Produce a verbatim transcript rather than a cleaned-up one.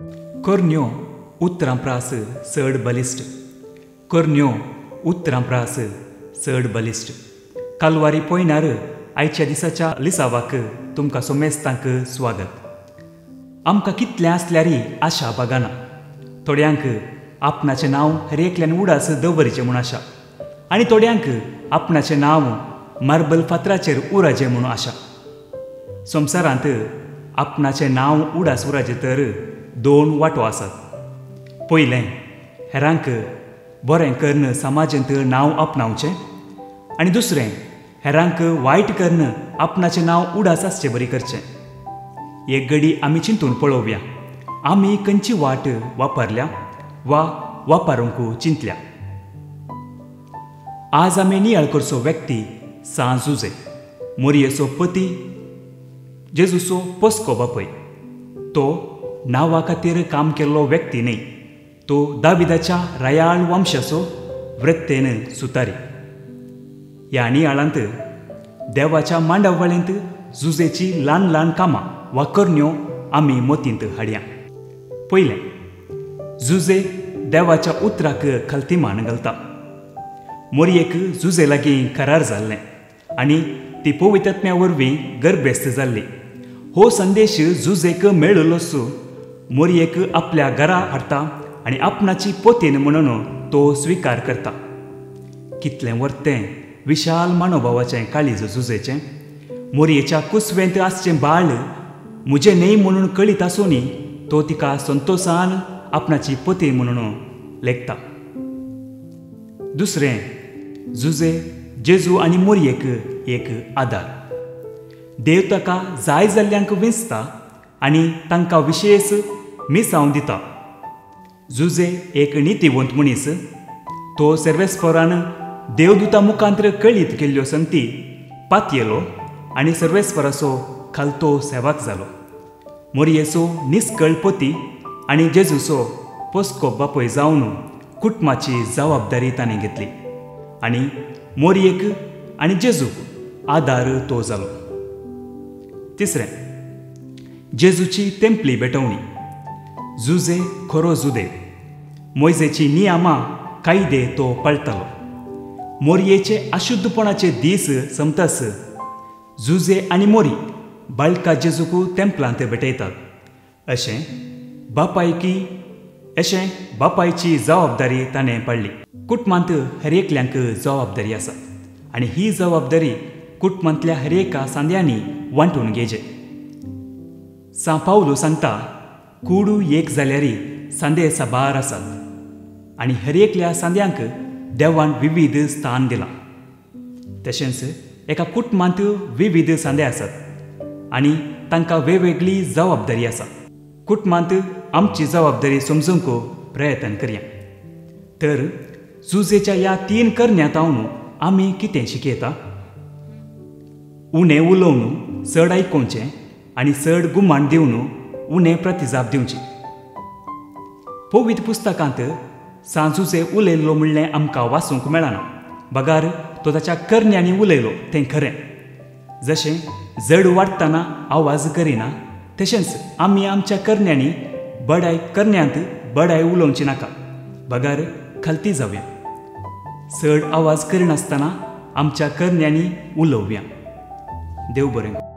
Cornio uttrampraas चड बलिश्ट. Cornio uttrampraas चड बलिश्ट. कालवारी पळयणार आयच्या दिसाच्या लिसावाक तुमकां सोमेस्तांक स्वागत. आमकां कितलें आसल्यारय आशा बागाना. थोड्यांक आपणाचें नांव हर एकल्यान उडास दवरचें म्हूण आशा, आनी थोड्यांक आपणाचें नांव मार्बल फातराचेर उराचें म्हूण आशा. संवसारांत आपणाचें नांव उडास उराचें तर दोन वांटो आसात. पयलें, हेरांक बरें करून समाजांत नांव आपणावचें, आनी दुसरें, हेरांक वायट करून आपणाचें नांव उडास आसचें बरें करचें. एक घडी आमी चिंतून पळोवया, आमी खंयची वाट वापरल्या वा वापरूंक चिंतल्या. आज आमी नियाळ करचो व्यक्ती सान जुजे, मोरयेचो पती, जेजूचो पोस्को बापय. तो नांवा खातीर काम केल्लो व्यक्ती न्हय, तो दाविदाच्या रायाळ वंशाचो वृत्तेन सुतारी. ह्या नियाळांत देवाच्या मांडावळींत जुजेची ल्हान ल्हान कामां वा करण्यो आमी मोतींत हाडया. पयलें, जुजे देवाच्या उतराक खालतीमान घालता. मोरयेक जुजे लागीं करार जाल्लें आनी ती पवित्रात्म्या वरवीं गर्भेस्त जाल्ली. हो संदेश जुजेक मेळ्ळलोच मोरयेक आपल्या घरा हाडटा आनी आपणाची पोतीन म्हणून तो स्विकार करता. कितलें वर्तें विशाल मानोभावाचें काळीज जुजेचें. मोरयेच्या कुसवेंत आसचें बाळ म्हजें न्हय म्हणून कळीत आसुनी तो तिका संतोशान आपणाची पती म्हणून लेखता. दुसरें, जुजे जेजू आनी मोरयेक एक आदार. देव ताका जाय जाल्ल्यांक वेंचता आनी तांकां विशेश मिसांव दिता. जुजे एक नितीवंत मनीस. तो सर्वेस्परान देवदूता मुखांतर कळीत केल्ल्यो संगती पातयेलो आनी सर्वेस्पराचो खालतो सेवाक जालो. मोरयेचो निश्कळ पती आनी जेजूचो पोस्को बापय जावन कुटुंबाची जबाबदारी ताणें घेतली आनी मोरयेक आनी जेजूक आदार तो जालो. तिसरें, जेजूची तेंपली भेटवणी. जुजे खरो जुदेव. मोयजेची नियमां कायदे तो पाळटालो. मोरयेचे अशुद्धपणाचे दीस संपताच जुजे आनी मोरी बाळका जेजूक तेंपलांत भेटयतात. अशें बापायकी अशें बापायची जबाबदारी ताणें पाळली. कुटुंबांत हर एकल्यांक जबाबदारी आसा आनी ही जबाबदारी कुटुंबांतल्या हर एका सांद्यांनी वांटून घेवचें. सा पावलो सांगता, कूड एक जाल्यारय सांदे साबार आसात आनी हर एकल्या सांद्यांक देवान विविध स्थान दिलां. तशेंच एका कुटुंबांत विविध सांदे आसात आनी तांकां वेगवेगळी जबाबदारी आसा. कुटुंबांत आमची जबाबदारी समजूंक प्रयत्न करया. तर जुजेच्या ह्या तीन करण्यांतावन आमी कितें शिकयता? उणें उलोवन चड आयकोवचें आनी चड गुमाण दिवन उणें प्रतिजाप दिवची. पवित्र पुस्तकांत सान जुजे उलयल्लो म्हणलें आमकां वाचूंक मेळना. बगार तो ताच्या करण्यांनी उलयलो तें खरें. जशें जड वाडटना आवाज करिना, तशेंच आमी आमच्या करण्यांनी बडाय करण्यांत बडाय उलोवची नाका. बगार खालती जावया. चड आवाज करिनासतना आमच्या करण्यांनी उलोवया. देव बरें.